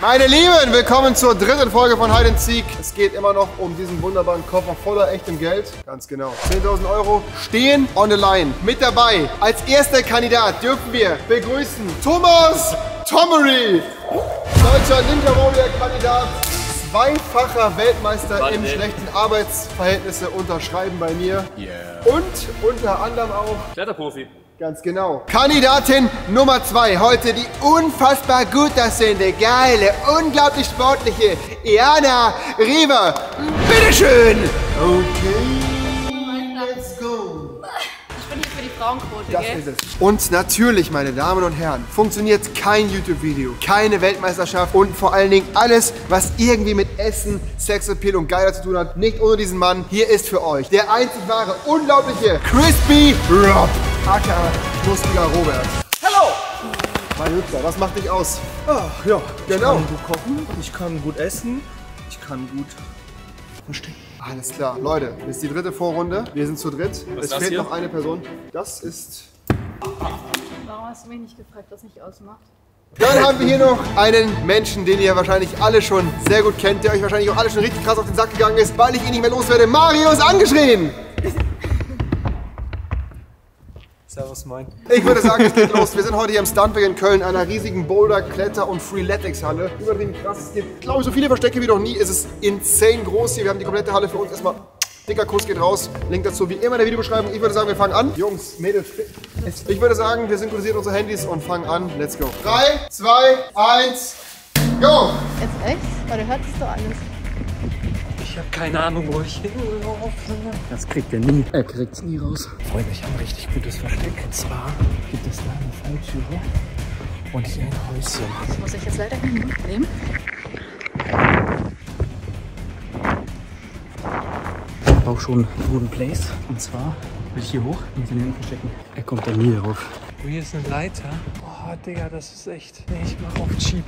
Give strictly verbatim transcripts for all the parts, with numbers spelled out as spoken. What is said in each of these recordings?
Meine Lieben, willkommen zur dritten Folge von Hide and Seek. Es geht immer noch um diesen wunderbaren Koffer voller echtem Geld. Ganz genau. zehntausend Euro stehen on the line. Mit dabei, als erster Kandidat dürfen wir begrüßen Thomas Tomery. Deutscher Ninja Warrior Kandidat. Zweifacher Weltmeister Warte. im schlechten Arbeitsverhältnisse unterschreiben bei mir. Yeah. Und unter anderem auch Kletterprofi. ganz genau. Kandidatin Nummer zwei. Heute die unfassbar gut aussehende, geile, unglaublich sportliche Iana Riva. Bitteschön. Okay, let's go. Ich bin hier für die Frauenquote, Das gell? ist es. Und natürlich, meine Damen und Herren, funktioniert kein YouTube-Video, keine Weltmeisterschaft und vor allen Dingen alles, was irgendwie mit Essen, Sexappeal und Geiler zu tun hat, nicht ohne diesen Mann. Hier ist für euch der einzig wahre, unglaubliche Crispy Rob, aka Schnuspiger Robert. Hallo! Mein Hübscher, was macht dich aus? Ach ja, Genau. ich kann gut kochen, ich kann gut essen, ich kann gut verstecken. Alles klar, Leute, das ist die dritte Vorrunde. Wir sind zu dritt. Was Es ist das fehlt hier? noch eine Person. Das ist... Warum hast du mich nicht gefragt, was mich ausmacht? Dann haben wir hier noch einen Menschen, den ihr wahrscheinlich alle schon sehr gut kennt, der euch wahrscheinlich auch alle schon richtig krass auf den Sack gegangen ist, weil ich ihn nicht mehr loswerde. Mario ist angeschrien! Servus, moin. Ich würde sagen, es geht los. Wir sind heute hier im Stuntwerk in Köln, einer riesigen Boulder-, Kletter- und Freeletics-Halle. Übertrieben krass. Es gibt, glaube ich, so viele Verstecke wie noch nie. Es ist insane groß hier. Wir haben die komplette Halle für uns. Erstmal dicker Kuss geht raus. Link dazu wie immer in der Videobeschreibung. Ich würde sagen, wir fangen an. Jungs, Mädels, ich würde sagen, wir synchronisieren unsere Handys und fangen an. Let's go. drei, zwei, eins, go! Jetzt echt? Weil du hörst es doch alles. Ich habe keine Ahnung, wo ich hinlaufe. Das kriegt er nie. Er kriegt's nie raus. Freunde, ich habe ein richtig gutes Versteck. Und zwar gibt es da eine Falltüre und hier ein Häuschen. Das muss ich jetzt leider nehmen. Ich habe auch schon einen guten Place. Und zwar will ich hier hoch und in den hinten verstecken. Er kommt da nie drauf. Oh, hier ist eine Leiter. Oh, Digga, das ist echt. Nee, ich mach auf Cheap.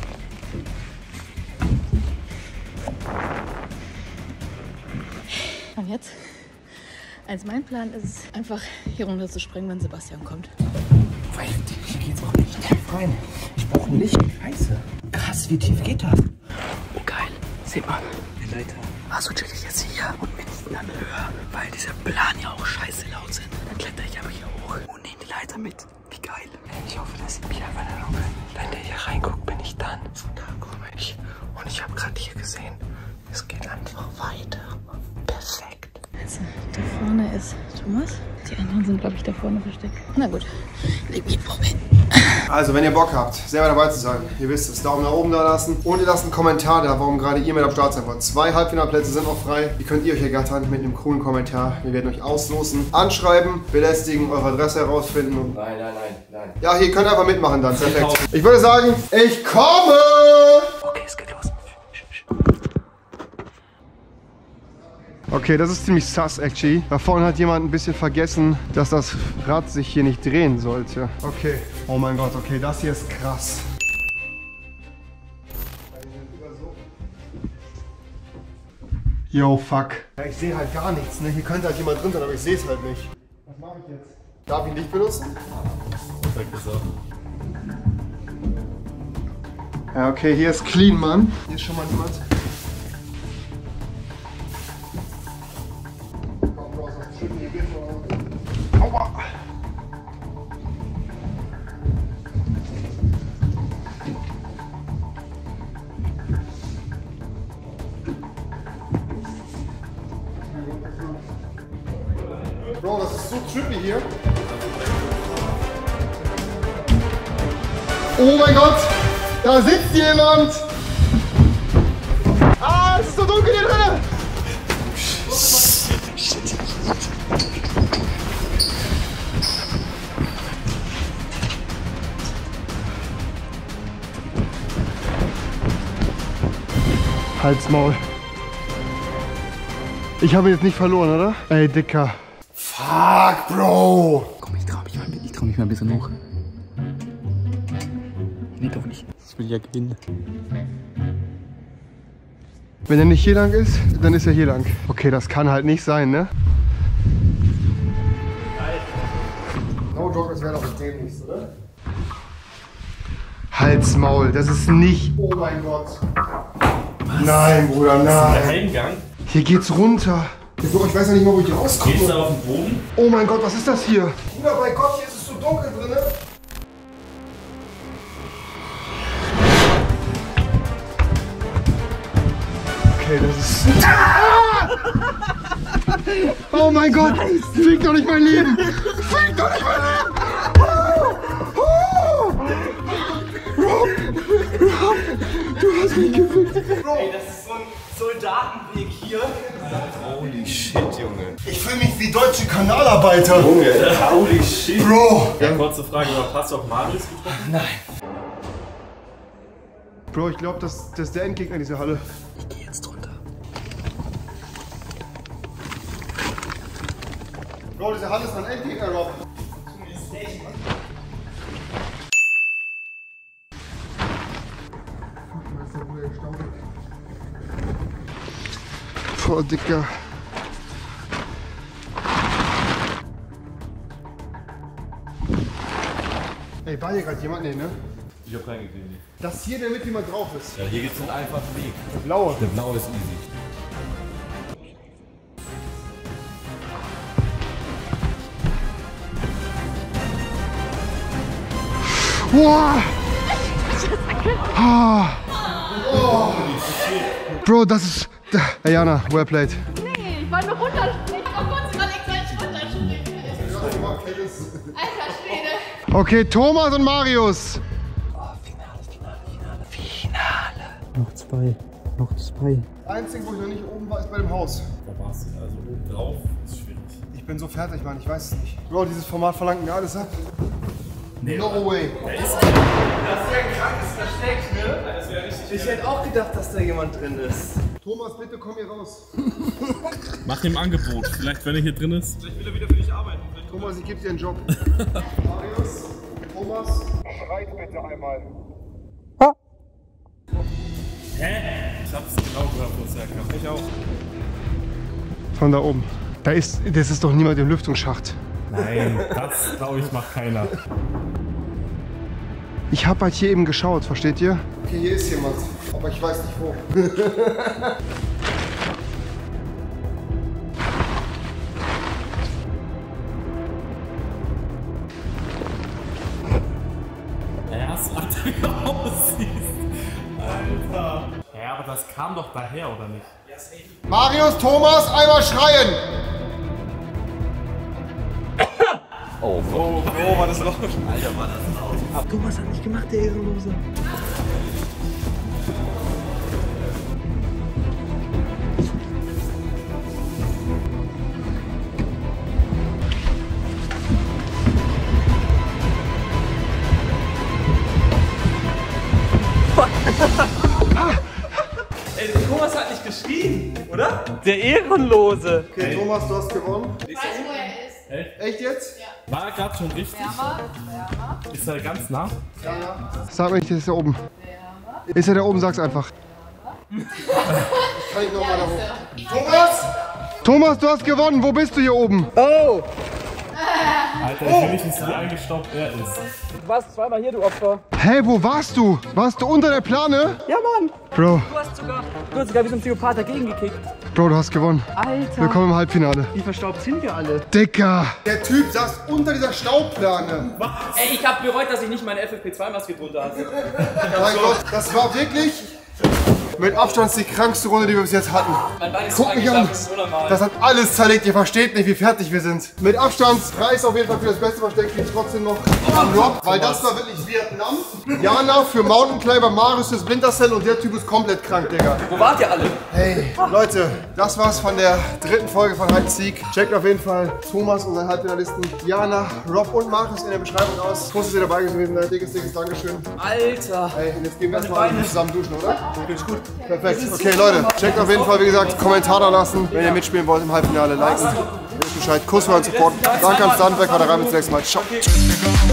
Und jetzt? Also mein Plan ist einfach hier runter zu springen, wenn Sebastian kommt. Weil hier geht's auch nicht tief rein. Ich brauche ein Licht. Scheiße. Krass, wie tief geht das? Oh geil. Seht mal. Die Leiter. Also chill ich jetzt hier und bin nicht an Höhe, weil diese Plan ja auch scheiße laut sind. Dann kletter ich aber hier hoch und nehme die Leiter mit. Wie geil. Ich hoffe, dass sieht mich einfach nicht noch. Wenn der hier reinguckt, bin ich dann. So, da komme ich. Und ich habe gerade hier gesehen, es geht einfach weiter. Perfekt. Also, da vorne ist Thomas. Die anderen sind, glaube ich, da vorne versteckt. Na gut, leg mich drauf hin. Also, wenn ihr Bock habt, selber dabei zu sein, ihr wisst es, Daumen nach oben da lassen und ihr lasst einen Kommentar da, warum gerade ihr mit am Start sein wollt. Zwei Halbfinalplätze sind noch frei. Die könnt ihr euch ergattern mit einem coolen Kommentar. Wir werden euch auslosen, anschreiben, belästigen, eure Adresse herausfinden. Und Nein, nein, nein, nein. ja, ihr könnt einfach mitmachen dann. Perfekt. Ich würde sagen, ich komme! Okay, es geht los. Okay, das ist ziemlich sus, actually. Da vorne hat jemand ein bisschen vergessen, dass das Rad sich hier nicht drehen sollte. Okay. Oh mein Gott, okay, das hier ist krass. Yo, fuck. Ja, ich sehe halt gar nichts, ne? Hier könnte halt jemand drin sein, aber ich sehe es halt nicht. Was mache ich jetzt? Darf ich Licht benutzen? Sag das auch. Ja, okay, hier ist clean, Mann. Hier ist schon mal niemand. Aua! Bro, das ist so trippy hier. Oh mein Gott! Da sitzt jemand! Ah, es ist so dunkel hier drin! Halsmaul. Ich habe ihn jetzt nicht verloren, oder? Ey, Dicker. Fuck, Bro! Komm, ich trau mich mal, ich trau mich mal ein bisschen hoch. Nee, doch nicht. Das will ich ja gewinnen. Wenn er nicht hier lang ist, dann ist er hier lang. Okay, das kann halt nicht sein, ne? No joke, das wäre doch das dämlichste, oder? Halt's Maul, das ist nicht... Oh mein Gott. Nein, Bruder, nein. Der Heimgang. Hier geht's runter. Bro, ich weiß ja nicht mal, wo ich rauskomme. Gehst du auf den Boden? Oh mein Gott, was ist das hier? Bruder, bei Gott, hier ist es so dunkel drin. Okay, das ist... Oh mein Gott! Nice. Fick doch nicht mein Leben! Fick doch nicht mein Leben! Rob! Rob! Du hast mich gefickt! Ey, das ist so ein Soldatenweg hier. Holy shit, Junge. Ich fühle mich wie deutsche Kanalarbeiter. Junge, holy shit. Bro! Ja, kurze Frage, aber hast du auch Marius getroffen? Nein. Bro, ich glaube, das, das ist der Endgegner dieser Halle. Ich gehe jetzt drunter. Bro, diese Halle ist mein Endgegner, Rob. Boah, Dicker. Ey, war hier gerade jemand? Nee, ne? Ich hab keinen gesehen. Das hier, damit jemand drauf ist. Ja, hier geht's einen einfachen Weg. Der blaue. Der blaue ist easy. Wow. Ah. Oh. Bro, das ist... Hey Jana, well played. Nee, ich wollte nur runterspringen. Oh Gott, sie wollte gleich runterspringen. Alter Schwede. Okay, Thomas und Marius. Oh, Finale, Finale, Finale, Finale. Noch zwei, noch zwei. Einzige, wo ich noch nicht oben war, ist bei dem Haus. Da warst du, also oben drauf ist schwierig. Ich bin so fertig, Mann, ich weiß es nicht. Bro, dieses Format verlangt mir alles ab. Nee, No way. der ist Das ist ja ein krankes Versteck, ne? das wäre richtig. Ich hätte auch gedacht, dass da jemand drin ist. Thomas, bitte komm hier raus. Mach ihm ein Angebot. Vielleicht, wenn er hier drin ist. Vielleicht will er wieder für dich arbeiten. Thomas, ich gebe dir einen Job. Marius, Thomas, schreit bitte einmal. Hä? Ich hab's genau gehört, wo es herkam. Ich auch. Von da oben. Da ist, das ist doch niemand im Lüftungsschacht. Nein, das glaube ich macht keiner. Ich habe halt hier eben geschaut, versteht ihr? Okay, hier ist jemand, aber ich weiß nicht wo. Erst, was du aussiehst. Alter. Ja, aber das kam doch daher, oder nicht? Marius, Thomas, einmal schreien! Oh, oh, oh, war das laut? Alter, war das laut. Aber Thomas hat nicht gemacht, der Ehrenlose. Ey, Thomas hat nicht geschrien, oder? Der Ehrenlose. Okay, Thomas, du hast gewonnen. Ich weiß, wo er ist. Echt jetzt? Ja. War er gerade schon richtig? Wärmer, wärmer, Ist er ganz nah? Sag mir nicht, der ist da oben. wärmer. Ist er da oben, sag's einfach. Kann ich noch mal da hoch. Thomas! Thomas, du hast gewonnen. Wo bist du hier oben? Oh! Alter, ich will nicht wissen, wie eingestaubt er ist. Du warst zweimal hier, du Opfer. Hä, wo warst du? Warst du unter der Plane? Ja, Mann. Bro, Du hast sogar, du hast sogar wie so ein Psychopath dagegen gekickt. Bro, du hast gewonnen. Alter. Willkommen im Halbfinale. Wie verstaubt sind wir alle? Dicker! Der Typ saß unter dieser Staubplane. Ey, ich hab bereut, dass ich nicht meine F F P zwei Maske drunter hatte. Mein Gott, das war wirklich mit Abstand die krankste Runde, die wir bis jetzt hatten. Mein Bein ist Guck so mich an. angeschlafen, das ist unnormal. Das hat alles zerlegt. Ihr versteht nicht, wie fertig wir sind. Mit Abstand Preis auf jeden Fall für das beste Versteck geht trotzdem noch an Rob, weil das war wirklich Vietnam. Jana für Mountain Climber, Marius fürs Wintercell und der Typ ist komplett krank, Digga. Wo wart ihr alle? Hey, Leute, das war's von der dritten Folge von Hide Seek. Checkt auf jeden Fall Thomas, unseren Halbfinalisten, Jana, Rob und Markus in der Beschreibung aus. Groß, dass ihr dabei gewesen seid. Dickes, dickes Dankeschön. Alter. Hey, und jetzt gehen wir erstmal zusammen duschen, oder? Ist gut. Perfekt. Okay, Leute, checkt auf jeden Fall, wie gesagt, Kommentar da lassen, wenn ihr mitspielen wollt im Halbfinale. Liken. Wisst Bescheid. Kuss für euren Support. Danke an Standwerk. Haut rein, bis zum nächsten Mal. Ciao.